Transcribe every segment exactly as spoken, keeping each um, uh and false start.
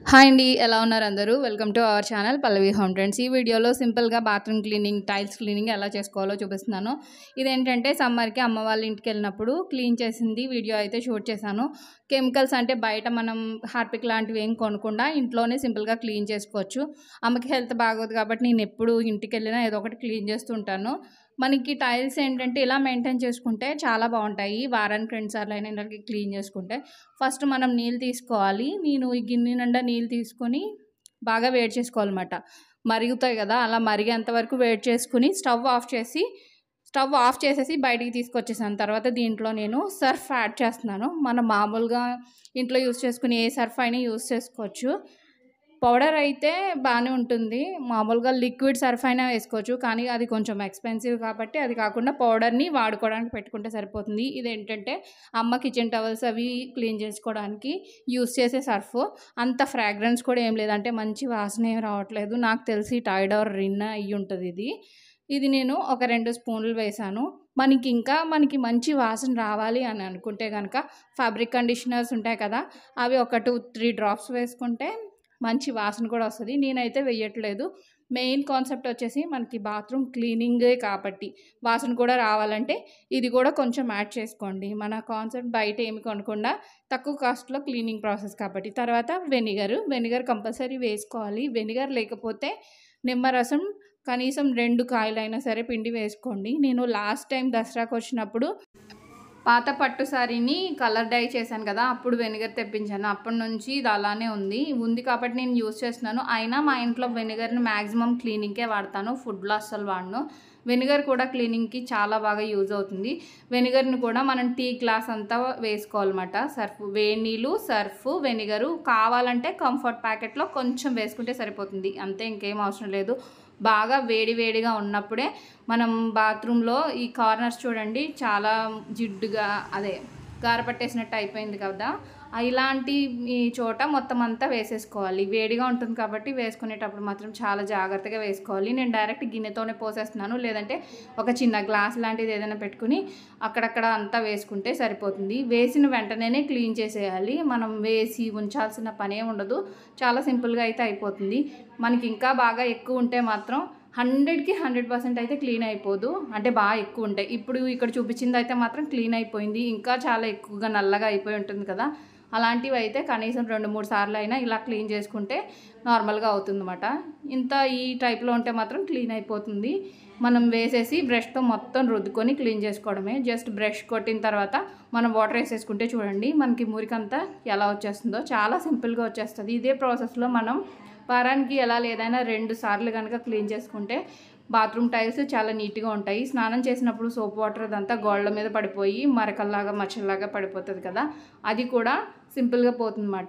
Hi అండి. ఎలా ఉన్నారు అందరూ? Welcome to our channel Pallavi home trends. ఈ వీడియోలో సింపుల్‌గా బాత్రూమ్ క్లీనింగ్, టైల్స్ క్లీనింగ్ ఎలా చేసుకోవాలో చూపిస్తున్నాను. ఇదేంటంటే సమ్మర్‌కి అమ్మ వాళ్ళ ఇంటికెళ్ళినప్పుడు క్లీన్ చేసింది వీడియో అయితే షూట్ చేశాను. కెమికల్స్ అంటే బయట మనం హార్పిక్ లాంటివి ఏం కొనకుండా ఇంట్లోనే సింపుల్‌గా క్లీన్ చేసుకోవచ్చు. అమ్మకి హెల్త్ బాగోదు కాబట్టి నేను ఎప్పుడు ఇంటికెళ్ళినా ఏదో ఒకటి క్లీన్ చేస్తూ ఉంటాను. మనకి టైల్స్ ఏంటంటే ఇలా మెయింటైన్ చేసుకుంటే చాలా బాగుంటాయి. వారానికి రెండు సార్లైనా ఇలాగ క్లీన్ చేసుకుంటే. ఫస్ట్ మనం నీళ్ళు తీసుకోవాలి. నేను ఈ గిన్నె నిండా నీళ్ళు తీసుకొని బాగా వేడి చేసుకోవాలన్నమాట. మరుగుతాయి కదా! అలా మరిగేంత వరకు వేడి చేసుకొని స్టవ్ ఆఫ్ చేసి స్టవ్ ఆఫ్ చేసేసి బయటికి తీసుకొచ్చేసాను. తర్వాత దీంట్లో నేను సర్ఫ్ యాడ్ చేస్తున్నాను. మనం మామూలుగా ఇంట్లో యూజ్ చేసుకునే ఏ సర్ఫ్ అయినా యూజ్ చేసుకోవచ్చు. పౌడర్ అయితే బాగానే ఉంటుంది. మామూలుగా లిక్విడ్ సర్ఫ్ అయినా వేసుకోవచ్చు. కానీ అది కొంచెం ఎక్స్‌పెన్సివ్ కాబట్టి అది కాకుండా పౌడర్‌ని వాడుకోవడానికి పెట్టుకుంటే సరిపోతుంది. ఇదేంటంటే అమ్మ కిచెన్ టవల్స్ అవి క్లీన్ చేసుకోవడానికి యూజ్ చేసే సర్ఫ్. అంత ఫ్రాగ్రెన్స్ కూడా ఏం లేదు. అంటే మంచి వాసన ఏమి రావట్లేదు. నాకు తెలిసి టైడ్ ఆర్ రిన్ అయ్యుంటది ఇది. ఇది నేను ఒక రెండు స్పూన్లు వేశాను. మనకి ఇంకా మనకి మంచి వాసన రావాలి అని అనుకుంటే గనక ఫ్యాబ్రిక్ కండిషనర్స్ ఉంటాయి కదా! అవి ఒక రెండు, మూడు డ్రాప్స్ వేసుకుంటే మంచి వాసన కూడా వస్తది. నేనైతే వేయట్లేదు. మెయిన్ కాన్సెప్ట్ వచ్చేసి మనకి బాత్రూమ్ క్లీనింగే కాబట్టి వాసన కూడా రావాలంటే ఇది కూడా కొంచెం యాడ్ చేసుకోండి. మన కాన్సెప్ట్ బయట ఏమి కొనకుండా తక్కువ కాస్ట్‌లో క్లీనింగ్ ప్రాసెస్ కాబట్టి. తర్వాత వెనిగర్, వెనిగర్ కంపల్సరీ వేసుకోవాలి. వెనిగర్ లేకపోతే నిమ్మరసం కనీసం రెండు కాయలైనా సరే పిండి వేసుకోండి. నేను లాస్ట్ టైం దసరాకొచ్చినప్పుడు పాత పట్టు సారీని కలర్ డై చేశాను కదా! అప్పుడు వెనిగర్ తెప్పించాను. అప్పటి నుంచి ఇది అలానే ఉంది. ఉంది కాబట్టి నేను యూజ్ చేస్తున్నాను. అయినా మా ఇంట్లో వెనిగర్‌ని మ్యాక్సిమం క్లీనింగ్‌కే వాడతాను. ఫుడ్‌లో అస్సలు వాడను. వెనిగర్ కూడా క్లీనింగ్‌కి చాలా బాగా యూజ్ అవుతుంది. వెనిగర్‌ని కూడా మనం టీ గ్లాస్ అంతా వేసుకోవాలన్నమాట. సర్ఫ్ వేడి నీళ్ళు, సర్ఫ్, వెనిగరు కావాలంటే కంఫర్ట్ ప్యాకెట్‌లో కొంచెం వేసుకుంటే సరిపోతుంది. అంతే, ఇంకేం అవసరం లేదు. బాగా వేడి వేడిగా ఉన్నప్పుడే మనం బాత్రూంలో ఈ కార్నర్స్ చూడండి చాలా జిడ్డుగా అదే గార పట్టేసినట్టు అయిపోయింది కదా! ఇలాంటి ఈ చోట మొత్తం అంతా వేసేసుకోవాలి. వేడిగా ఉంటుంది కాబట్టి వేసుకునేటప్పుడు మాత్రం చాలా జాగ్రత్తగా వేసుకోవాలి. నేను డైరెక్ట్ గిన్నెతోనే పోసేస్తున్నాను. లేదంటే ఒక చిన్న గ్లాస్ లాంటిది ఏదైనా పెట్టుకుని అక్కడక్కడ అంతా వేసుకుంటే సరిపోతుంది. వేసిన వెంటనే క్లీన్ చేసేయాలి. మనం వేసి ఉంచాల్సిన పనే ఉండదు. చాలా సింపుల్‌గా అయితే అయిపోతుంది. మనకి ఇంకా బాగా ఎక్కువ ఉంటే మాత్రం హండ్రెడ్‌కి హండ్రెడ్ పర్సెంట్ అయితే క్లీన్ అయిపోదు. అంటే బాగా ఎక్కువ ఉంటాయి. ఇప్పుడు ఇక్కడ చూపించింది అయితే మాత్రం క్లీన్ అయిపోయింది. ఇంకా చాలా ఎక్కువగా నల్లగా అయిపోయి ఉంటుంది కదా! అలాంటివి అయితే కనీసం రెండు, మూడు సార్లు అయినా ఇలా క్లీన్ చేసుకుంటే నార్మల్‌గా అవుతుందన్నమాట. ఇంత ఈ టైప్‌లో ఉంటే మాత్రం క్లీన్ అయిపోతుంది. మనం వేసేసి బ్రష్‌తో మొత్తం రుద్దుకొని క్లీన్ చేసుకోవడమే. జస్ట్ బ్రష్ కొట్టిన తర్వాత మనం వాటర్ వేసేసుకుంటే చూడండి మనకి మురికంతా ఎలా వచ్చేస్తుందో చాలా సింపుల్‌గా వచ్చేస్తుంది. ఇదే ప్రాసెస్‌లో మనం వారానికి ఎలా లేదైనా రెండు సార్లు కనుక క్లీన్ చేసుకుంటే బాత్రూమ్ టైల్స్ చాలా నీట్‌గా ఉంటాయి. స్నానం చేసినప్పుడు సోప్ వాటర్ అదంతా గోడల మీద పడిపోయి మరకల్లాగా మచ్చల్లాగా పడిపోతుంది కదా! అది కూడా సింపుల్‌గా పోతుందన్నమాట.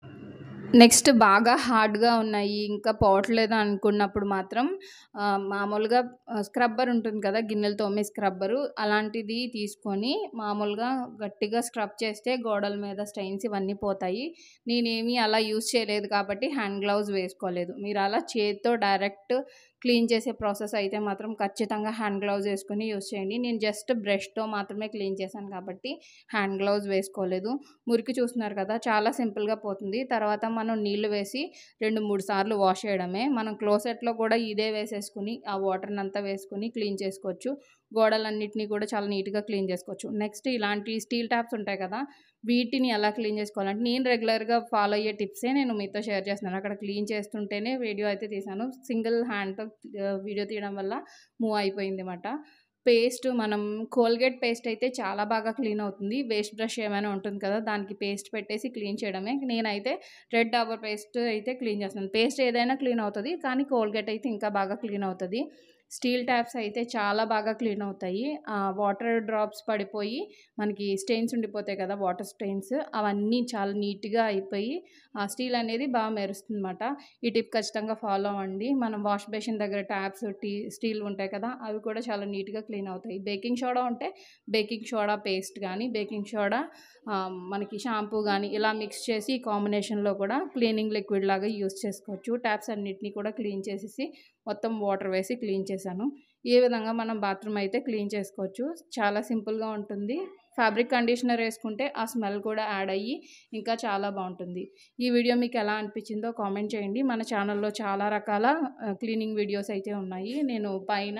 నెక్స్ట్ బాగా హార్డ్‌గా ఉన్నాయి ఇంకా పోవట్లేదు అనుకున్నప్పుడు మాత్రం ఆహ్, మామూలుగా ఆహ్, స్క్రబ్బర్ ఉంటుంది కదా! గిన్నెలు తోమే స్క్రబ్బరు అలాంటిది తీసుకొని మామూలుగా గట్టిగా స్క్రబ్ చేస్తే గోడల మీద స్టెయిన్స్ ఇవన్నీ పోతాయి. నేనేమి అలా యూజ్ చేయలేదు కాబట్టి హ్యాండ్ గ్లౌస్ వేసుకోలేదు. మీరు అలా చేత్తో డైరెక్ట్ క్లీన్ చేసే ప్రాసెస్ అయితే మాత్రం ఖచ్చితంగా హ్యాండ్ గ్లౌస్ వేసుకొని యూజ్ చేయండి. నేను జస్ట్ బ్రష్‌తో మాత్రమే క్లీన్ చేశాను కాబట్టి హ్యాండ్ గ్లౌస్ వేసుకోలేదు. మురికి చూస్తున్నారు కదా! చాలా సింపుల్‌గా పోతుంది. తర్వాత మనం నీళ్లు వేసి రెండు, మూడు సార్లు వాష్ చేయడమే. మనం క్లోసెట్‌లో కూడా ఇదే వేసేసుకొని ఆ వాటర్‌నంతా వేసుకొని క్లీన్ చేసుకోవచ్చు. గోడలన్నిటిని కూడా చాలా నీట్‌గా క్లీన్ చేసుకోవచ్చు. నెక్స్ట్ ఇలాంటి స్టీల్ ట్యాప్స్ ఉంటాయి కదా! వీటిని ఎలా క్లీన్ చేసుకోవాలంటే నేను రెగ్యులర్‌గా ఫాలో అయ్యే టిప్సే నేను మీతో షేర్ చేస్తున్నాను. అక్కడ క్లీన్ చేస్తుంటేనే వీడియో అయితే తీశాను. సింగిల్ హ్యాండ్‌తో ఆహ్, వీడియో తీయడం వల్ల మూవ్ అయిపోయిందన్నమాట. పేస్ట్ మనం కోల్గేట్ పేస్ట్ అయితే చాలా బాగా క్లీన్ అవుతుంది. వేస్ట్ బ్రష్ ఏమైనా ఉంటుంది కదా! దానికి పేస్ట్ పెట్టేసి క్లీన్ చేయడమే. నేనైతే రెడ్ డాబర్ పేస్ట్ అయితే క్లీన్ చేస్తాను. పేస్ట్ ఏదైనా క్లీన్ అవుతది. కానీ కోల్గేట్ అయితే ఇంకా బాగా క్లీన్ అవుతది. స్టీల్ ట్యాప్స్ అయితే చాలా బాగా క్లీన్ అవుతాయి. ఆహ్, వాటర్ డ్రాప్స్ పడిపోయి మనకి స్టెయిన్స్ ఉండిపోతాయి కదా! వాటర్ స్టెయిన్స్ అవన్నీ చాలా నీట్‌గా అయిపోయి ఆ స్టీల్ అనేది బాగా మెరుస్తుందన్నమాట. ఈ టిప్ ఖచ్చితంగా ఫాలో అవ్వండి. మనం వాష్ బేసిన్ దగ్గర ట్యాప్స్ టీ స్టీల్ ఉంటాయి కదా! అవి కూడా చాలా నీట్‌గా క్లీన్ అవుతాయి. బేకింగ్ సోడా ఉంటే బేకింగ్ సోడా పేస్ట్ గానీ, బేకింగ్ సోడా ఆహ్, మనకి షాంపూ గానీ ఇలా మిక్స్ చేసి కాంబినేషన్‌లో కూడా క్లీనింగ్ లిక్విడ్ లాగా యూజ్ చేసుకోవచ్చు. ట్యాప్స్ అన్నిటిని కూడా క్లీన్ చేసేసి మొత్తం వాటర్ వేసి క్లీన్ చేశాను. ఈ విధంగా మనం బాత్రూమ్ అయితే క్లీన్ చేసుకోవచ్చు. చాలా సింపుల్‌గా ఉంటుంది. ఫ్యాబ్రిక్ కండిషనర్ వేసుకుంటే ఆ స్మెల్ కూడా యాడ్ అయ్యి ఇంకా చాలా బాగుంటుంది. ఈ వీడియో మీకు ఎలా అనిపించిందో కామెంట్ చేయండి. మన ఛానల్లో చాలా రకాల క్లీనింగ్ వీడియోస్ అయితే ఉన్నాయి. నేను పైన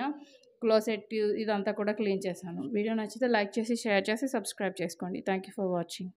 క్లోసెట్ ఇదంతా కూడా క్లీన్ చేశాను. వీడియో నచ్చితే లైక్ చేసి, షేర్ చేసి, సబ్స్క్రైబ్ చేసుకోండి. Thank you for watching.